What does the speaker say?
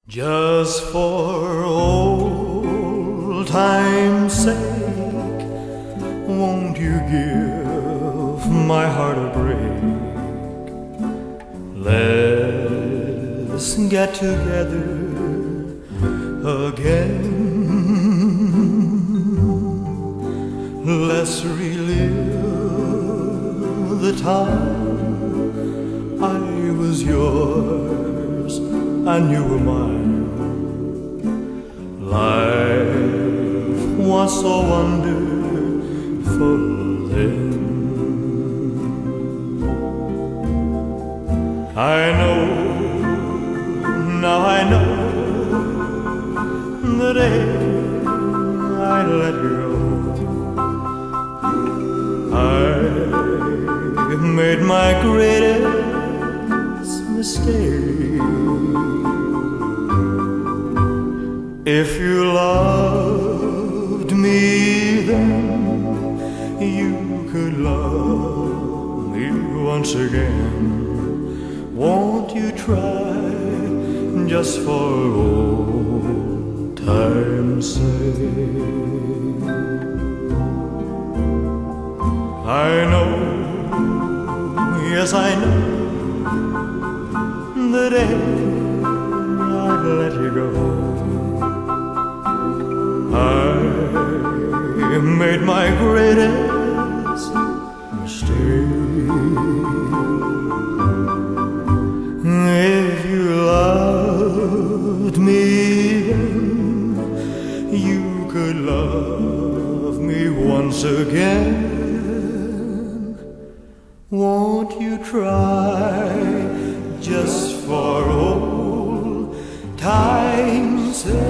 Just for old time's sake, won't you give my heart a break? Let's get together again. Let's relive the time I was yours and you were mine. Life was so wonderful then. I know, now I know, the day I let you go, I made my greatest mistake. If you loved me then, you could love me once again. Won't you try, just for old time's sake? I know, yes I know, the day I let you go, I made my greatest mistake. If you loved me then, you could love me once again. Won't you try, just for old time's sake?